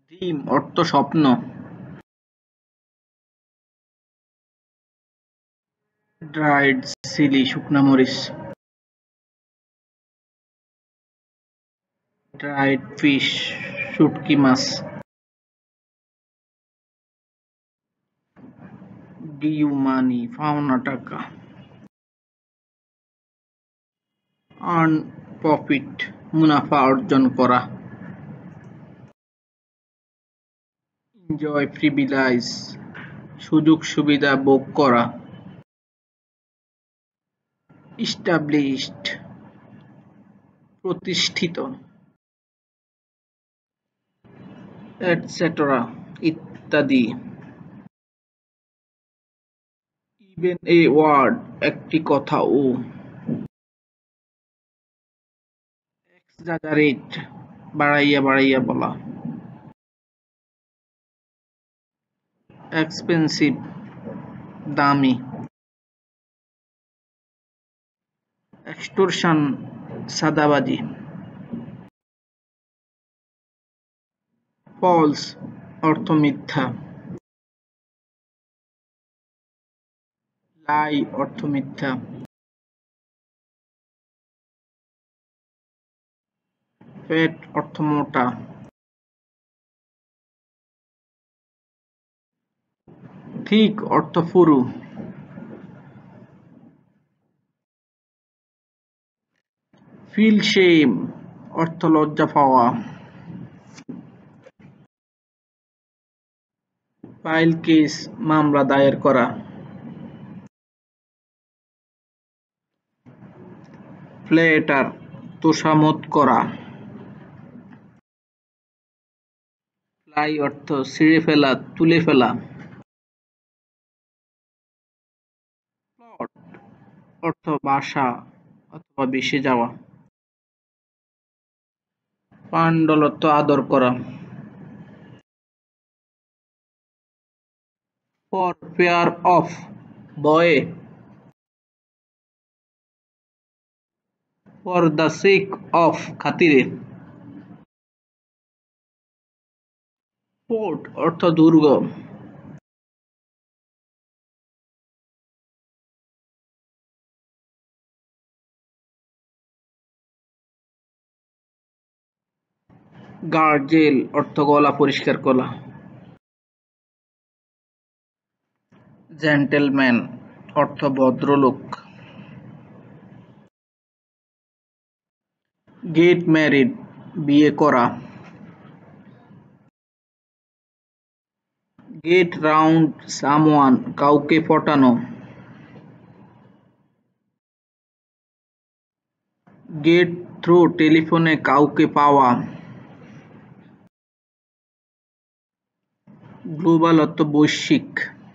Dream অর্থ স্বপ্ন। Dried chilli শুকনা মরিচ। ড্রাইড ফিশ শুটকি মাছ। ডিউ মানি পাওনা টাকা। আর্ন প্রফিট মুনাফা অর্জন করা। এনজয় প্রিভিলাইজ সুযোগ সুবিধা ভোগ করা। ইস্টাবলিশড প্রতিষ্ঠিত। এটসেটরা ইত্যাদি। ইভেন এ ওয়ার্ড একটি কথাও। এক্সাজারেট বাড়াইয়া বাড়াইয়া বলা। এক্সপেন্সিভ দামি। এক্সটর্শন চাঁদাবাজি। ফলস অর্থ মিথ্যা। লাই অর্থ মিথ্যা। ফ্যাট অর্থ মোটা। থিক অর্থ পুরু। ফিল শেম অর্থ লজ্জা পাওয়া। ফাইল কেস মামলা দায়ের করা। ফ্ল্যাটার তোষামোদ করা। ফ্লাই অর্থ ছিঁড়ে ফেলা তুলে ফেলা। প্লট অর্থ বাসা অথবা ভেসে যাওয়া। পান্ডল অর্থ আদর করা। ফর ফেয়ার অফ ভয়ে। ফর দ্য সেক অফ খাতিরে। ফোর্ট অর্থ দুর্গ। গার্জেল অর্থ গলা পরিষ্কার করা। জেন্টেলম্যান অর্থ ভদ্রলোক। গেট ম্যারিড বিয়ে করা। গেট রাউন্ড সামওয়ান কাউকে পটানো। গেট থ্রু টেলিফোনে কাউকে পাওয়া। গ্লোবাল অর্থ বৈশ্বিক।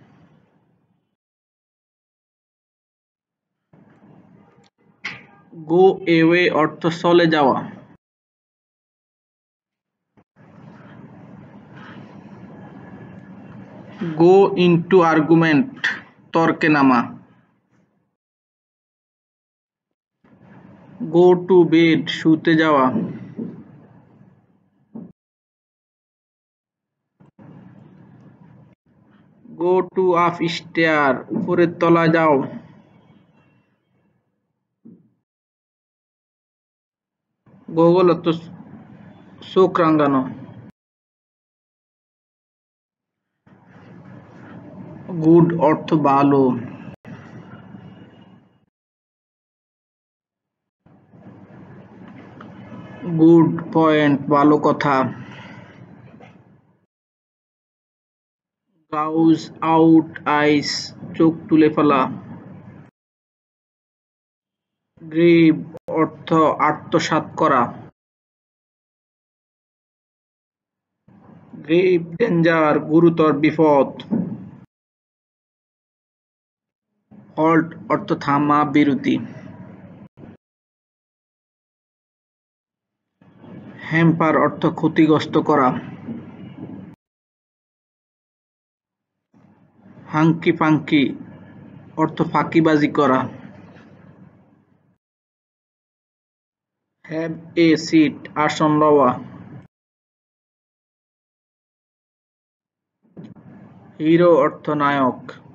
গো এওয়ে অর্থ চলে যাওয়া। গো ইনটু আর্গুমেন্ট তর্কে নামা। গো টু বেড শুতে যাওয়া। গো টু আপ স্টেয়ার উপরের তলায় যাও। গোগল অর্থ চোখ রাঙানো। গুড অর্থ ভালো। গুড পয়েন্ট ভালো কথা। গাউজ আউট আইস চোখ তুলে ফেলা। গ্রিভ অর্থ আত্মসাৎ করা। গ্রেভ ডেঞ্জার গুরুতর বিপদ। হল্ট অর্থ থামা বিরতি। হ্যাম্পার অর্থ ক্ষতিগ্রস্ত করা। হাঙ্কি পাঙ্কি অর্থ ফাঁকিবাজি করা। হ্যাভ এ সিট আসন লওয়া। হিরো অর্থ নায়ক।